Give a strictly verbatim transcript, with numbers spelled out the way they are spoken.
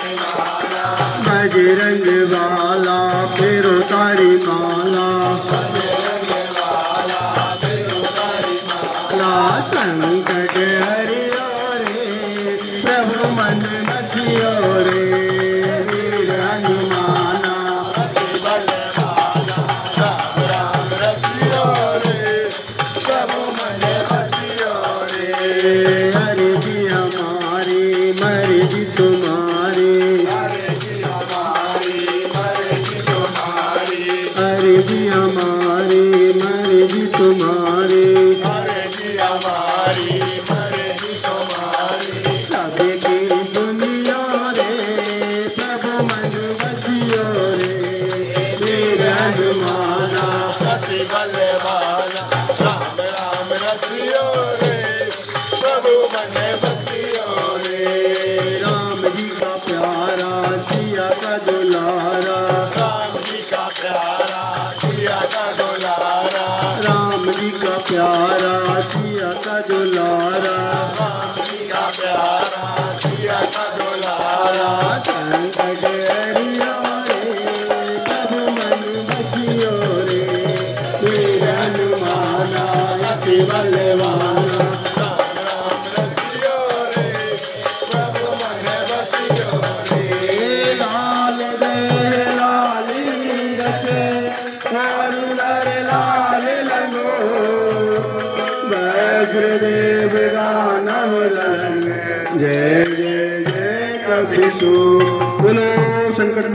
बजरंग वाला फेरो तारी माला, संकट हरियो रे प्रभु मन बसियो रे, वीर हनुमाना राम रसियो रे प्रभु मन बसियो रे। हरि जी हमारी मर्जी तुम्हारी, हरि जी हमारी मर्जी तुम्हारी, सबकी दुनिया रे प्रभु मन बसियो रे, वीर हनुमाना सती बलवाना राम राम रसियो रे प्रभु मन बसियो रे। राम जी का प्यारा सिया का दुलारा, राम जी का प्यारा सिया का दुलारा, राम जी का प्यारा सिया का दुलारा, राम जी का प्यारा सिया का दुलारा। संकट हरियो रे प्रभु मन बसियो रे, वीर हनुमाना अति बलवाना राम रसियो रे प्रभु मन बसियो रे। लाल दे लाली रचे हरुणर लाल लगो, वज्रदेव गानम रंग, जय जय जय कपि सुनो संकट